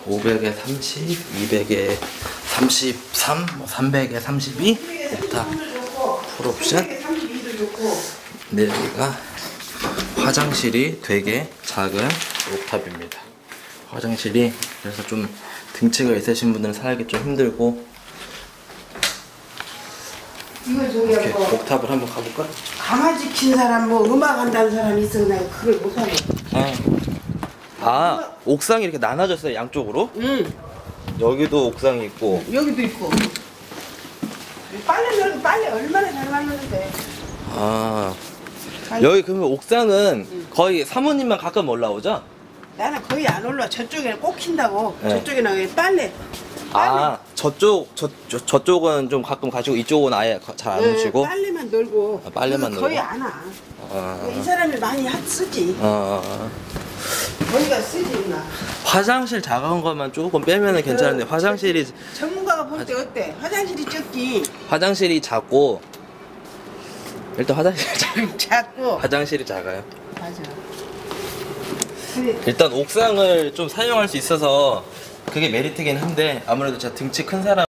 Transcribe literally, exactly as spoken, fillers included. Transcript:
오백에 삼십, 이백에 삼십삼, 뭐 삼백에 삼십이. 옵탑 풀옵션. 네, 여기가 화장실이 되게 작은 옵탑입니다. 화장실이 그래서 좀 등치가 있으신 분들은 살기 좀 힘들고. 이거 저기 이렇게 뭐 옥탑을 한번 가볼까? 강아지 킨 사람 뭐 음악 한다는 사람이 있어. 내가 그걸 못하네. 아, 아 옥상이 이렇게 나눠졌어요, 양쪽으로. 응. 여기도 옥상이 있고. 여기도 있고. 빨래 널고 빨래 얼마나 잘 말르는데. 아, 잘- 여기 그러면 옥상은 거의 사모님만 가끔 올라오죠? 나는 거의 안 올라. 저쪽에 꼭 킨다고. 네. 저쪽에는 그냥 빨래. 아, 저쪽 저, 저 저쪽은 좀 가끔 가시고 이쪽은 아예 잘 안 네, 오시고. 빨래만 널고. 아, 빨래만 이거 거의 널고? 안 와. 아, 이 사람이 많이 하- 쓰지. 아, 거기가 쓰지 나. 화장실 작은 것만 조금 빼면은 괜찮은데 화장실이 전문가가 볼 때 어때? 화장실이 적기. 화장실이 작고. 일단 화장실이 작 작고. 화장실이 작아요. 맞아. 근데 일단 옥상을 좀 사용할 수 있어서 그게 메리트긴 한데 아무래도 제가 등치 큰 사람